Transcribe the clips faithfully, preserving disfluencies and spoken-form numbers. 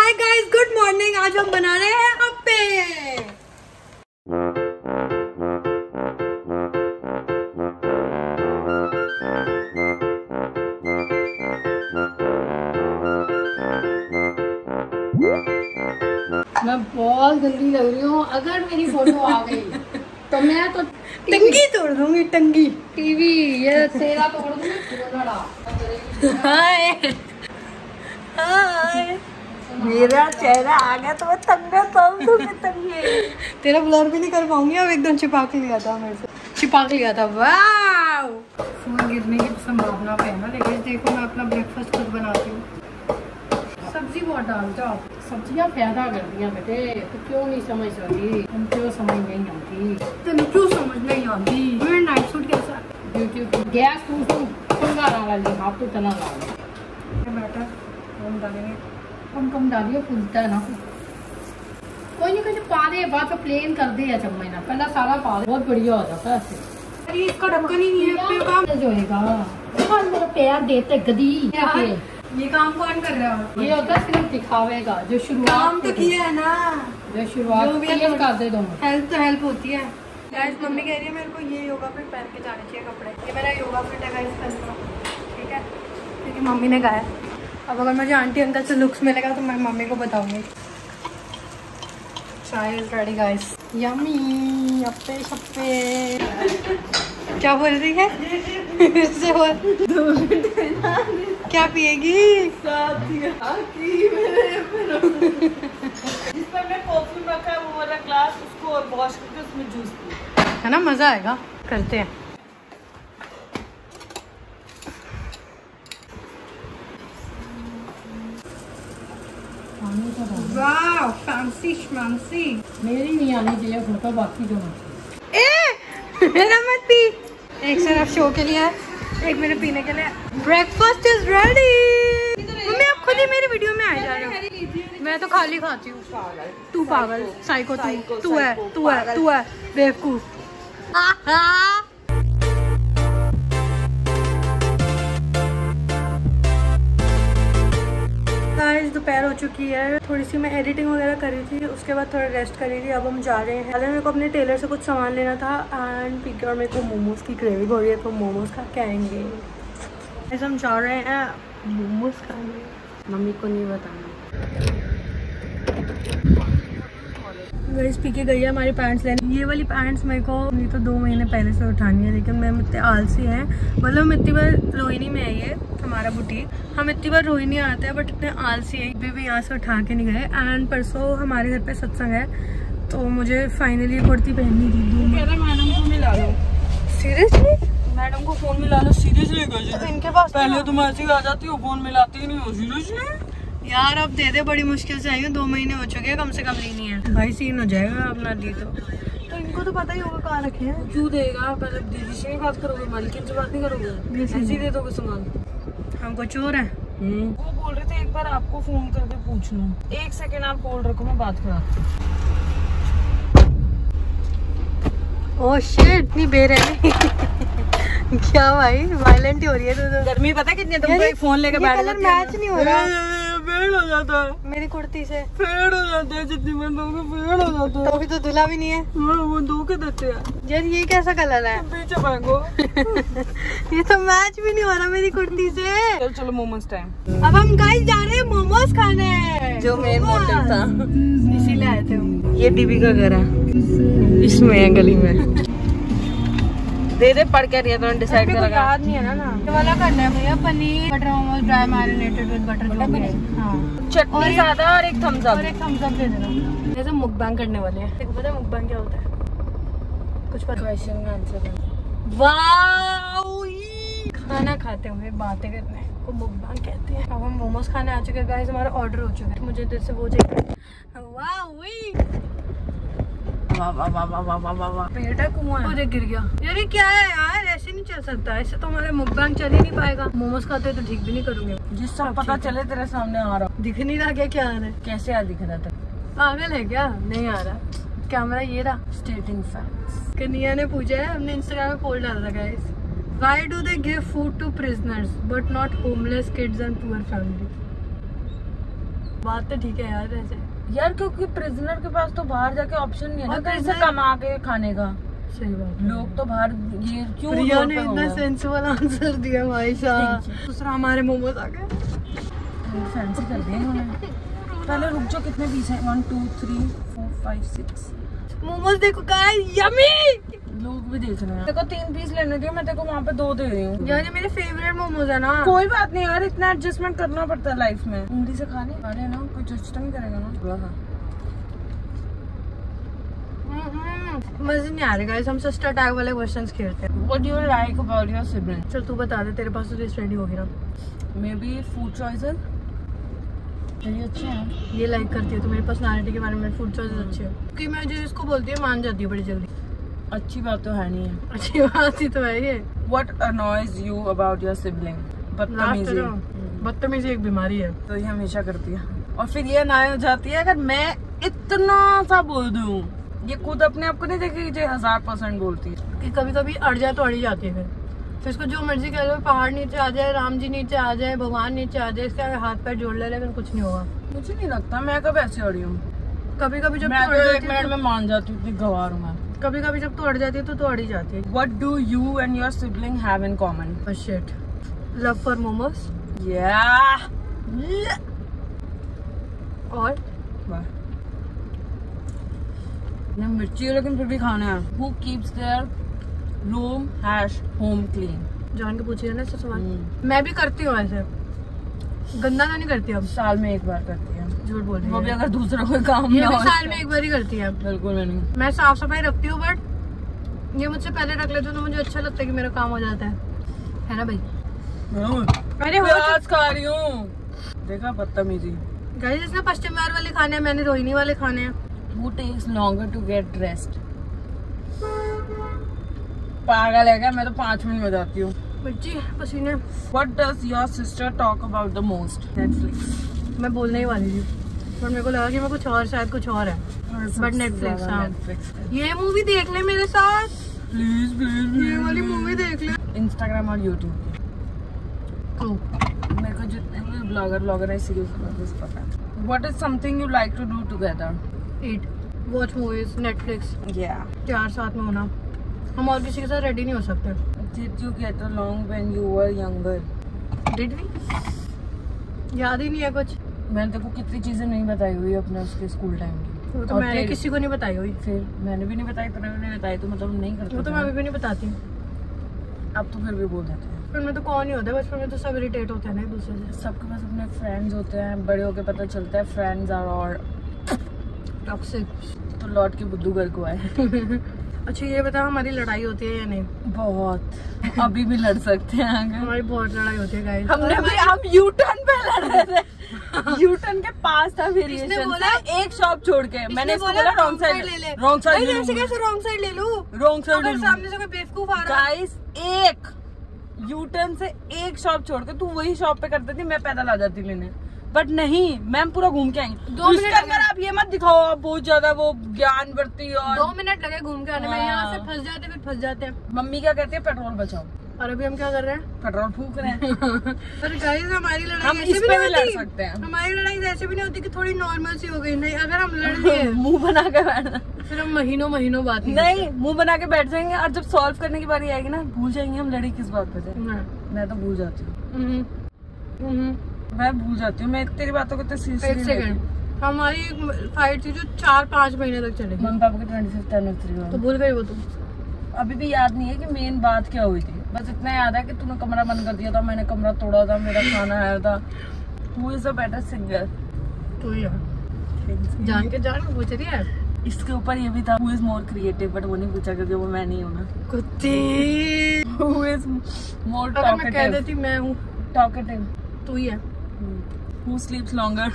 Hi guys, good morning. आज हम बना रहे हैं अप्पे। मैं बहुत गंदी लग रही हूँ। अगर मेरी फोटो आ गई तो मैं तो टंगी तोड़ दूंगी। टंगी टीवी ये तेरा तोड़ दूंगी। हाय हाय, मेरा चेहरा आ गया तो मैं तंगे तोड़ दूंगी। तंगे तेरा ब्लर भी नहीं कर पाऊंगी। अब एकदम छिपा के लिया था, मेरे से छिपा के लिया था। वाह, फोन गिरने की संभावना पे है ना। लेकिन देखो मैं अपना ब्रेकफास्ट खुद बनाती हूँ। सब्जी बहुत डालते हो, सब्जियाँ पैदा कर दिया बेटे। तो क्यों नहीं समझ रही? तुम क्यों समझ नहीं आती? तुम क्यों समझ नहीं आती? मेरा नाइट सूट कैसा ब्यूटी गैस टूटू पंगारा वाली आप तो तना ला बेटा? हम डालेंगे, कम कम डालिए, फूलता है ना। कोई नहीं, कोई पा दे बाद में प्लेन कर दे या चम्मच ना, पहला सारा पा दे, बहुत बढ़िया हो जाता है ऐसे। अरे इसका ढक्कन ही नहीं है पे काम जो होगा मेरा पैर देते गदी। ये काम कौन कर रहा है? ये होता है सिर्फ दिखावेगा। जो शुरुआत काम तो किया है ना, जो शुरुआत जो भी क्लियर कर दे दो। हेल्प तो हेल्प होती है। गाइस मम्मी कह रही है मेरे को ये योगा फिट पहन के जाने चाहिए कपड़े। ये मेरा योगा फिट है गाइस, पहन लो, ठीक है? क्योंकि मम्मी ने कहा है। अब अगर मुझे आंटी अंकल से लुक्स मिलेगा तो मैं मम्मी को बताऊंगी। Chai is ready guys. Yummy appe शप्पे। क्या बोल रही है? इससे बोल। क्या पिएगी? जिस पर मैं कॉफी रखा है वो वाला ग्लास, उसको और वॉश करके उसमें जूस पी, है ना, मजा आएगा। करते हैं। वाह, फैंसी श्मांसी। मेरी नहीं आनी चाहिए फोटो, बाकी जो ए मेरा मत पी। एक सिर्फ शो के लिए है, एक मेरे पीने के लिए। Breakfast is ready. मम्मी आप खुद ही मेरी वीडियो में आ जा रहे हो। मैं तो खाली खाती हूँ। तू पागल, साइको तू तू है तू है तू है बेवकूफ। गाइस दोपहर हो चुकी है। थोड़ी सी मैं एडिटिंग वगैरह कर रही थी, उसके बाद थोड़ा रेस्ट कर रही थी। अब हम जा रहे हैं। पहले मेरे को अपने टेलर से कुछ सामान लेना था एंड पीके, और मेरे को मोमोज की क्रेविंग हो रही है तो मोमोज खा के आएंगे। ऐसे हम जा रहे हैं मोमोज खाने। मम्मी को नहीं बताना। गाइस पीके गई है हमारी पैंट्स लेने। ये वाली पैंट्स मेरे को नहीं तो दो महीने पहले से उठानी है, लेकिन मैं इतने आलसी हैं। मतलब हम इतनी बार रोहिणी में है ये हमारा बुटीक, हम इतनी बार रोहिणी आते हैं बट इतने आलसी है अभी भी यहाँ से उठा के नहीं गए। एंड परसों हमारे घर पे सत्संग है तो मुझे फाइनली कुर्ती पहननी थी। मैडम को मिला लो। सीरियसली? मैडम को फोन मिला लो। सीरियसली तो इनके पास पहले तुम ऐसे ही आ जाती हो, फोन मिलाती ही नहीं हो। सीरियसली यार अब दे दे, बड़ी मुश्किल से आई हूँ। दो महीने हो चुके हैं, कम से कम ली नहीं है। भाई सीन हो जाएगा अपना दी तो। तो इनको तो पता ही होगा कहाँ रखे हैं। क्यों देगा? पहले दीदी से बात करोगे, मालिकिन से बात नहीं करोगे, ऐसे ही दे दोगे सामान। हमको चोर है। वो बोल रहे थे एक बार आपको फोन करके पूछ लूं। एक सेकंड आप होल्ड रखो, मैं बात कराती हूँ। ओह शिट, इतनी बेरहमी। क्या भाई वायलेंट ही हो रही है तो, तो। गर्मी पता कितनी है? तुमको एक फोन लेके बैठ जाती है। मैच नहीं हो रहा। फेड हो जाता है मेरी कुर्ती से। फेड हो जाता है, जितनी बार दोगे फेड हो जाता है। तो अभी तो धुला भी नहीं है। हाँ, वो धो के देते हैं। यार ये कैसा कलर है? पीछे फेंको। ये तो मैच भी नहीं हो रहा मेरी कुर्ती से। चलो चलो मोमोज टाइम। अब हम गाइस जा रहे हैं मोमोज खाने, जो मेन मोटिव था, इसीलिए आए थे हम। ये दीदी का घर है, इसमें है गली में। दे दे पढ़ के तो डिसाइड कर लगा। याद नहीं है ना ना ये वाला करना है भैया। Paneer butter momos dry marinated with butter जो भी है। हाँ, चटनी ज्यादा और एक थम्स अप और एक थम्स अप दे देना। जैसे मुकबैंग करने वाले हैं। देखो पता है मुकबैंग क्या होता है? कुछ पता? क्वेश्चन का आंसर। वाओ, खाना खाते हुए बातें करने को मुकबैंग कहते हैं। अब हम मोमोज खाने आ चुके हैं गाइस। हमारा ऑर्डर हो चुका है। मुझे जैसे वो चाहिए। वाह वाह वाह वाह वाह वाह वाह वाह। बेटा कुआं है। गिर गया यार। ये क्या है यार? ऐसे नहीं चल सकता। ऐसे तो हमारे मुकबैंग चल ही नहीं पाएगा। मोमोज खाते तो ठीक भी नहीं करूंगे। जिस सब पता चले तेरे सामने आ रहा। दिख नहीं रहा क्या? क्या आ रहा है? कैसे आ दिख रहा था? पागल है क्या? नहीं आ रहा कैमरा। ये रहा स्टेटिंग फैक्ट्स। कन्या ने पूछा है, हमने इंस्टाग्राम पे पोल डाला था guys. Why do they give food to prisoners but not homeless kids and poor families? बात तो ठीक है यार ऐसे यार, क्योंकि प्रिजनर के पास तो बाहर जाके ऑप्शन नहीं है ना कहीं से कमा के खाने का। सही बात। लोग तो बाहर ये क्यों प्रिया ने इतना सेंसिबल आंसर दिया भाई साहब। दूसरा हमारे मोमोज आ गए, फैंसी कर दिए उन्होंने। पहले रुक जाओ, कितने पीस हैं? One two three four five six. Momos देखो गाइस, यम्मी। लोग भी देख रहे हैं। देखो तीन पीस लेने दिए, मैं देखो वहाँ पे दो दे रही हूँ। यार ये मेरे फेवरेट मोमोज है ना। कोई बात नहीं यार, इतना एडजस्टमेंट करना पड़ता है लाइफ में। उंगली से खाने वाले ना, कोई जज तो नहीं करेगा ना। मजे नहीं आ रहे गाइस, हम सिस्टर टैग वाले क्वेश्चंस खेलते हैं। What do you like about your sibling? चल तू बता दे, तेरे पास तो लिस्ट रेडी होगी ना। Maybe food choices? ये अच्छे हैं। ये लाइक करती है तो मेरी पर्सनालिटी के बारे में फूड चॉइसेस अच्छे हैं कि मैं जो इसको बोलती है मान जाती है बड़ी जल्दी। अच्छी बात तो है नहीं है। अच्छी बात ही तो है ये। What annoys you about your sibling? बदतमीजी। बदतमीजी एक बीमारी है तो ये हमेशा करती है, और फिर ये अनाय हो जाती है अगर मैं इतना सा बोल दूं। ये खुद अपने आप को नहीं देखेगी जो हजार परसेंट बोलती है कि कभी कभी अड़ जाए तो अड़ी जाती है। फिर फिर इसको जो मर्जी कह लो, पहाड़ नीचे आ जाए, राम जी नीचे आ जाए, भगवान नीचे आ जाए, इसके आगे हाथ पैर जोड़ ले, लेकिन कुछ नहीं होगा। मुझे नहीं लगता मैं कब ऐसी अड़ी हूँ। कभी कभी जब मैं तू तो अड़ एक मिनट में मान जाती हूँ, गवार हूँ मैं। कभी कभी जब तू अड़ जाती है तो तू अड़ी जाती है। What do you and your sibling have in common? Oh shit. Love for momos. Yeah. और ना मिर्ची है लेकिन फिर भी खाना है। Who keeps their room hash home clean? जान के पूछिए ना इससे सवाल। मैं भी करती हूँ ऐसे, गंदा तो नहीं करती अब। साल में एक बार करती है। झूठ बोल रही है। वो भी अगर दूसरा कोई काम ये ना भी हो साल में एक बार ही करती है। बिल्कुल मैं नहीं। मैं साफ सफाई रखती हूँ, बट ये मुझसे पहले रख लेती हूँ तो मुझे अच्छा लगता है कि मेरा काम हो जाता है है ना भाई। अरे प्याज खा रही हूँ, देखा बदतमीजी। गाइस इसने पश्चिम बंगाल वाले खाने हैं, मैंने रोहिणी वाले खाने हैं। Who takes longer to get dressed? पागल है क्या? मैं तो पाँच मिनट में जाती हूँ। बच्ची पसीने। What does your sister talk about the most? Netflix. मैं बोलने ही वाली थी पर मेरे को लगा कि मैं कुछ और, शायद कुछ और है, बट नेटफ्लिक्स। हाँ ये मूवी देख ले मेरे साथ प्लीज प्लीज। ये वाली मूवी देख ले। इंस्टाग्राम और यूट्यूब। oh. मेरे को जितने भी ब्लॉगर ब्लॉगर है सीरीज बस पता है। What is something you like to do together? Eat, watch movies, Netflix. Yeah. चार साथ में होना। हम और किसी के साथ रेडी नहीं हो सकते। Did you get along when you were younger? Did we? याद ही नहीं है कुछ। मैंने तेको कितनी चीजें नहीं बताई हुई अपने उसके स्कूल टाइम की। वो तो मैंने किसी को नहीं बताई हुई। फिर मैंने भी नहीं बताई, तूने भी नहीं बताई, तो मतलब नहीं करते। वो तो मैं अभी भी नहीं बताती। अब तो फिर भी बोल देते हैं। फिर में तो कौन नहीं होता, बचपन में तो सब इरिटेट होते हैं ना एक दूसरे से। सबके पास अपने फ्रेंड्स होते हैं, बड़े होके पता चलता है फ्रेंड्स आर और टॉक्सिक। तो लौट के बुद्धू घर को आए। अच्छा ये बता हमारी लड़ाई होती है या नहीं? बहुत। अभी भी लड़ सकते हैं आगे। हमारी बहुत लड़ाई होती है गाइस। हमने भी हम यू टर्न पे लड़ रहे थे। यू टर्न के पास था वेरिएशन। इसने बोला एक शॉप छोड़ के, मैंने इसको बोला रॉन्ग साइड ले ले। रॉन्ग साइड ले ले। कैसे रॉन्ग साइड ले लूं? रॉन्ग साइड ले लूं। सामने से कोई बेवकूफ आ रहा है। गाइस एक यू टर्न से एक शॉप छोड़ के तू वही शॉप पे करती थी, मैं पैदल आ जाती लेने। बट नहीं, मैम पूरा घूम के आएंगे। दो मिनट अंदर आप ये मत दिखाओ, आप बहुत ज्यादा वो ज्ञान बढ़ती और दो मिनट लगे घूम के आने में। यहाँ से फंस जाते फिर फंस जाते हैं। मम्मी क्या कहती है? पेट्रोल बचाओ। और अभी हम क्या कर रहे हैं? पेट्रोल फूक रहे हैं। पर गाइस हमारी लड़ाई हम ऐसे इस भी पे नहीं भी लड़ होती। सकते हैं। हमारी लड़ाई ऐसे भी नहीं होती कि थोड़ी नॉर्मल सी हो गई। नहीं, अगर हम लड़ लिए मुंह बना के बैठना, फिर हम महीनों महीनों बात नहीं नहीं मुंह बना के बैठ जाएंगे, और जब सॉल्व करने की बारी आएगी ना, भूल जाएंगे हम लड़ी किस बात पे थे। मैं तो भूल जाती हूँ। मैं भूल जाती हूँ। मैं तेरी बातों को तो एक सेकंड, हमारी फाइट थी जो चार पाँच महीने तक चलेगी। मम्मी पापा की ट्वेंटी फिफ्थ एनिवर्सरी तो भूल गई वो तुम? अभी भी याद नहीं है कि मेन बात क्या हुई थी। बस इतना याद है कि तूने कमरा बंद कर दिया था, मैंने कमरा तोड़ा था, मेरा खाना आया था। Who is a better singer? तू ही है। जान के जान पूछ रही है। इसके ऊपर ये भी था Who is more creative, but वो नहीं पूछा क्योंकि वो मैं नहीं हूँ ना। कुत्ती। Who is more अगर मैं कह talkative? देती मैं हूँ Talkative. तू ही है। Who sleeps longer?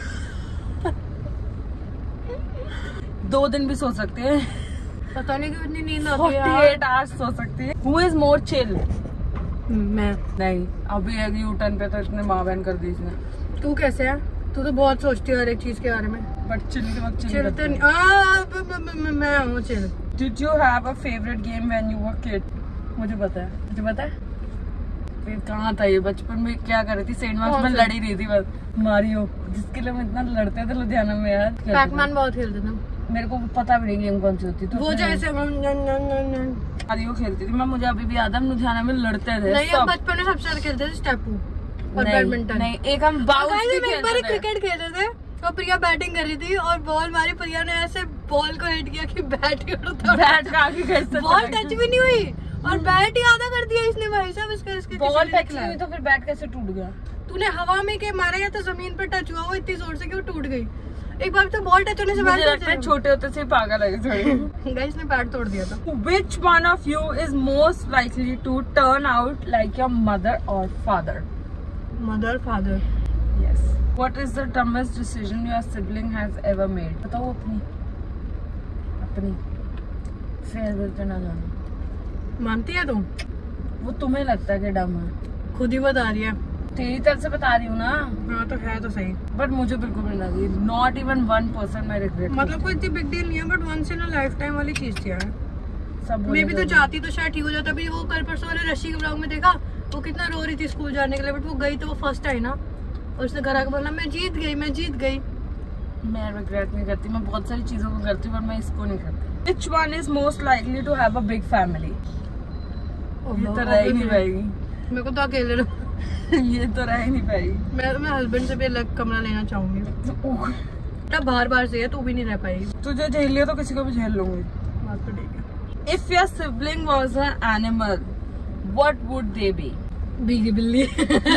दो दिन भी सो सकते हैं। पता नहीं कितनी नींद आती है। अड़तालीस आवर्स सो सकती है। Who is more chill? मैं नहीं, अभी एक यू टर्न पे तो इतने माँ बहन कर दी इसने। तू कैसे है? तू तो बहुत सोचती है हर एक चीज के बारे में। बट चिल के वक्त चिल तो नहीं। आ, ब, ब, ब, मैं हूँ chill. Did you have a favorite game when you were kid? मुझे पता है। मुझे पता है। फिर कहाँ था ये बचपन में, क्या कर रही थी सैंडबॉक्स में लड़ी रही थी बस, मारियो, जिसके लिए हम इतना लड़ते थे लुधियाना में यार। पैकमैन बहुत खेलते थे। मेरे को पता भी नहीं गेम कौन सी होती, तो वो जैसे मारियो खेलती थी मैं, मुझे अभी भी याद है, लुधियाना में लड़ते थे। नहीं, हम बचपन में सबसे ज्यादा खेलते थे स्टेपू और बैडमिंटन। नहीं, एक हम बाउंस भी खेलते थे, क्रिकेट खेलते थे और प्रिया बैटिंग कर रही थी और बॉल मारी, प्रिया ने ऐसे बॉल को हिट किया कि बैट बैट का आगे कैसे बॉल टच भी नहीं हुई और बैट ही आधा कर दिया इसने भाई साहब। इसका इसके बॉल टच नहीं हुई तो फिर बैट कैसे टूट गया? तूने हवा में के मारा या तो जमीन पर टच हुआ, वो इतनी जोर से कि वो टूट गई। एक बार तो बॉल टच होने से मुझे लगता है छोटे होते से पागल है थोड़ी। गाइस ने बैट तोड़ दिया था। Which one of you is most likely to turn out like your mother or father? Mother father. Yes. What is the dumbest decision your sibling has ever made? बताओ अपनी अपनी फेयरवेल पे ना जाना। मानती है तुम? वो तुम्हें लगता है कि डम है, खुद ही बता रही है। तेरी तरफ से बता रही हूँ ना। हाँ तो है तो सही, बट मुझे बिल्कुल नहीं लगी, नॉट इवन वन परसेंट मैं रिग्रेट। मतलब कोई इतनी बिग डील नहीं है, but once in a life time वाली चीज थी यार। सब मैं भी तो चाहती तो शायद ठीक हो जाता। अभी वो कल परसों वाले रशी के ब्लॉग में देखा, वो कितना रो रही थी स्कूल जाने के लिए, बट वो गई तो वो फर्स्ट आई ना, और उसने घर आकर बोला मैं जीत गई, मैं जीत गई। मैं रिग्रेट नहीं करती, मैं बहुत सारी चीजों को करती हूँ, पर मैं इसको नहीं करती। Which one is most likely to have a big family? ये तो रह ही नहीं पाएगी। मेरे को तो अकेले रहो। ये तो रह ही नहीं पाएगी। मैं तो मैं हस्बैंड से भी अलग कमरा लेना चाहूंगी। तब बार बार से है, तू भी नहीं रह पाएगी। तुझे झेल लिया तो किसी को भी झेल लूंगी। बात तो ठीक है। If your sibling was an animal, what would they be? भीगी बिल्ली।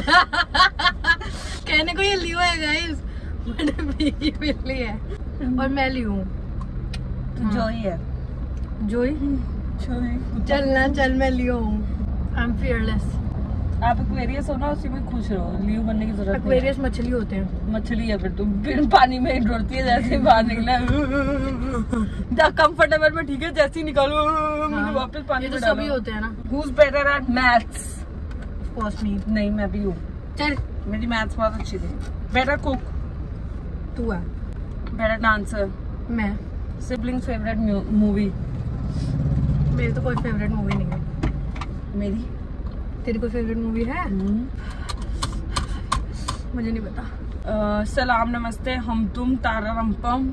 कहने को ये लियो है गाइस, बट भीगी बिल्ली है और मैं लियो हूँ। तो जोई है। जोई? जोई। चलना चल, मैं लियो हूँ। I am fearless. आप एक्वेरियस हो ना, उसी में खुश रहो, लियो बनने की जरूरत नहीं। एक्वेरियस मछली होते हैं। मछली है फिर तुम, फिर पानी में डरती है जैसे ही बाहर निकला। कंफर्टेबल में ठीक है, जैसे ही निकालो मुझे वापस पानी में डालो। सभी होते हैं ना। Who's better at maths? Of course me। नहीं, मैं भी हूँ। चल, मेरी मैथ्स बहुत अच्छी थी। Better cook? तू है। Better dancer? मैं। Sibling favourite movie? मेरी तो कोई फेवरेट मूवी नहीं है। मेरी? तेरी कोई फेवरेट मूवी है? मुझे नहीं पता। uh, सलाम नमस्ते हम तुम तारा रंपम।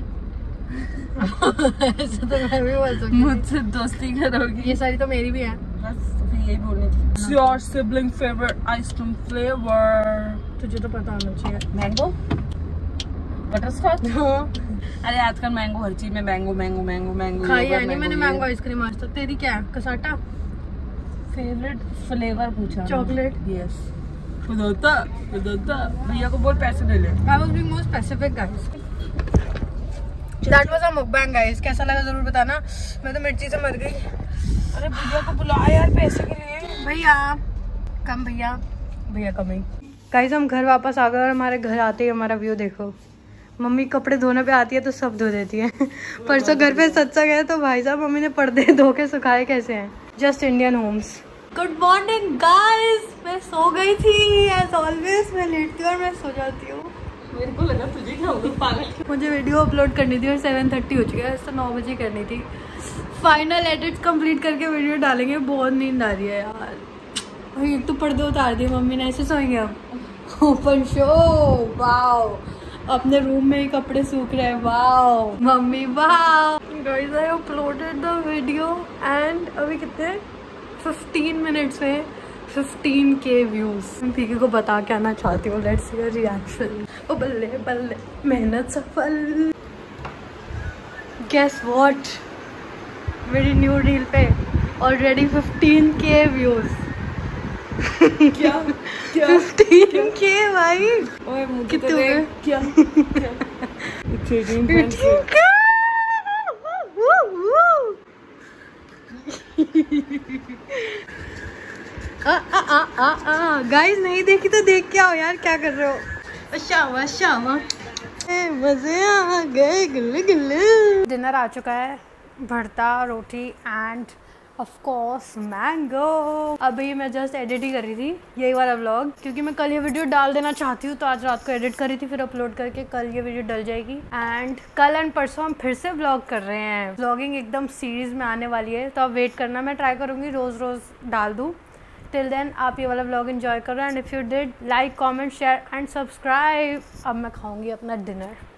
ऐसे तो मैं भी बोल सकती। मुझसे दोस्ती करोगी? ये सारी तो मेरी भी है। बस तो फिर यही बोलनी थी। Your sibling favorite ice cream flavor? तुझे तो पता होना चाहिए। मैंगो? बटरस्कॉच? अरे आजकल मैंगो हर चीज में मैंगो मैंगो मैंगो मैंगो खाई है नहीं मैंने मैंगो आइसक्रीम आज तक। तेरी क्या है? कसाटा? फेवरेट फ्लेवर पूछा। चॉकलेट? यस। खुदोता खुदोता भैया को बोल पैसे दे ले। I was being more specific guys. That was a mukbang guys. कैसा लगा जरूर बताना। मैं तो मिर्ची से मर गई। अरे भैया को बुला यार पैसे के लिए। भैया कम, भैया भैया कम ही। गाइस हम घर वापस आ गए और हमारे घर आते ही हमारा व्यू देखो। मम्मी कपड़े धोने पे आती है तो सब धो देती है। परसों घर पे सत्संग है तो भाई साहब मम्मी ने पर्दे धो के सुखाए कैसे हैं। Just Indian homes. Good morning guys. मैं सो गई थी एज ऑलवेज। मैं लेटती हूँ और मैं सो जाती हूँ। मेरे को लगा तुझे क्या होगा पागल। मुझे वीडियो अपलोड करनी थी और सेवन थर्टी हो चुका है, तो नौ बजे करनी थी। फाइनल एडिट कंप्लीट करके वीडियो डालेंगे। बहुत नींद आ रही है यार। भाई एक तो पर्दे उतार दिए मम्मी ने, ऐसे सोएंगे अब। Open show wow. अपने रूम में ही कपड़े सूख रहे हैं। Wow mummy wow. Guys I uploaded the video and अभी कितने फिफ्टीन मिनट्स में फिफ्टीन के व्यूज। मैं पीके को बता के आना चाहती हूँ। Let's see your reaction. ओ बल्ले बल्ले मेहनत सफल। गेस व्हाट, मेरी न्यू रील पे ऑलरेडी फिफ्टीन के व्यूज। क्या क्या फिफ्टीन के भाई। ओए मुझे कितने तो हुए? क्या गाइस नहीं देखी तो देख के आओ यार, क्या कर रहे हो। शामा शामा मजे आ गए गुल्ले गुल्ले। डिनर आ चुका है, bharta roti and of course mango. अभी मैं जस्ट एडिट ही कर रही थी यही वाला व्लॉग, क्योंकि मैं कल ये वीडियो डाल देना चाहती हूँ, तो आज रात को एडिट करी थी, फिर अपलोड करके कल ये वीडियो डल जाएगी। एंड कल एंड परसों हम फिर से व्लॉग कर रहे हैं। व्लॉगिंग एकदम सीरीज में आने वाली है, तो आप वेट करना। मैं ट्राई करूँगी रोज़ रोज़ डाल दूँ, टिल देन आप ये वाला व्लॉग एंजॉय करो and if you did like comment share and subscribe. अब मैं खाऊंगी अपना डिनर।